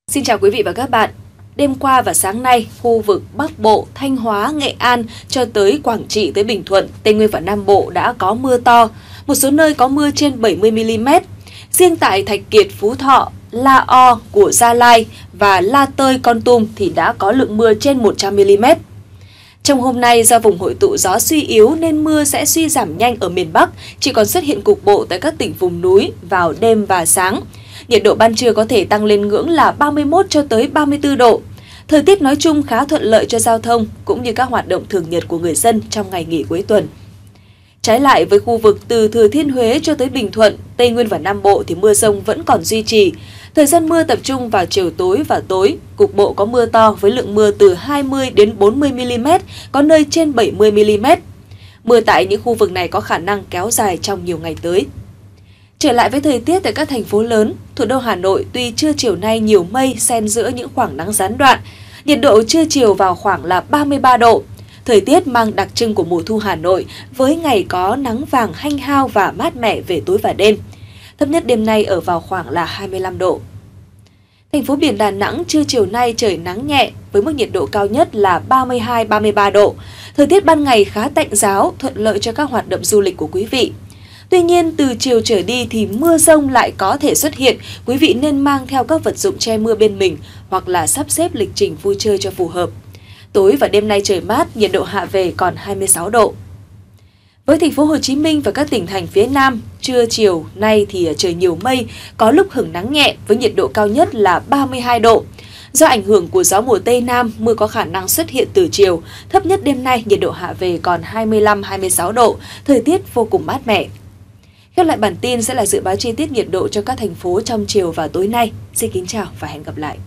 Xin chào quý vị và các bạn. Đêm qua và sáng nay, khu vực Bắc Bộ, Thanh Hóa, Nghệ An cho tới Quảng Trị tới Bình Thuận, Tây Nguyên và Nam Bộ đã có mưa to, một số nơi có mưa trên 70 mm. Riêng tại Thạch Kiệt, Phú Thọ, La O của Gia Lai và La Tơi, Kon Tum thì đã có lượng mưa trên 100 mm. Trong hôm nay, do vùng hội tụ gió suy yếu nên mưa sẽ suy giảm nhanh ở miền Bắc, chỉ còn xuất hiện cục bộ tại các tỉnh vùng núi vào đêm và sáng. Nhiệt độ ban trưa có thể tăng lên ngưỡng là 31 cho tới 34 độ. Thời tiết nói chung khá thuận lợi cho giao thông cũng như các hoạt động thường nhật của người dân trong ngày nghỉ cuối tuần. Trái lại với khu vực từ Thừa Thiên Huế cho tới Bình Thuận, Tây Nguyên và Nam Bộ thì mưa dông vẫn còn duy trì. Thời gian mưa tập trung vào chiều tối và tối, cục bộ có mưa to với lượng mưa từ 20 đến 40 mm, có nơi trên 70 mm. Mưa tại những khu vực này có khả năng kéo dài trong nhiều ngày tới. Trở lại với thời tiết tại các thành phố lớn, thủ đô Hà Nội tuy trưa chiều nay nhiều mây xen giữa những khoảng nắng gián đoạn, nhiệt độ trưa chiều vào khoảng là 33 độ. Thời tiết mang đặc trưng của mùa thu Hà Nội với ngày có nắng vàng hanh hao và mát mẻ về tối và đêm. Thấp nhất đêm nay ở vào khoảng là 25 độ. Thành phố biển Đà Nẵng trưa chiều nay trời nắng nhẹ với mức nhiệt độ cao nhất là 32-33 độ. Thời tiết ban ngày khá tạnh ráo, thuận lợi cho các hoạt động du lịch của quý vị. Tuy nhiên, từ chiều trở đi thì mưa dông lại có thể xuất hiện, quý vị nên mang theo các vật dụng che mưa bên mình hoặc là sắp xếp lịch trình vui chơi cho phù hợp. Tối và đêm nay trời mát, nhiệt độ hạ về còn 26 độ. Với thành phố Hồ Chí Minh và các tỉnh thành phía Nam, trưa chiều nay thì trời nhiều mây, có lúc hửng nắng nhẹ với nhiệt độ cao nhất là 32 độ. Do ảnh hưởng của gió mùa Tây Nam, mưa có khả năng xuất hiện từ chiều, thấp nhất đêm nay nhiệt độ hạ về còn 25-26 độ, thời tiết vô cùng mát mẻ. Khép lại bản tin sẽ là dự báo chi tiết nhiệt độ cho các thành phố trong chiều và tối nay. Xin kính chào và hẹn gặp lại.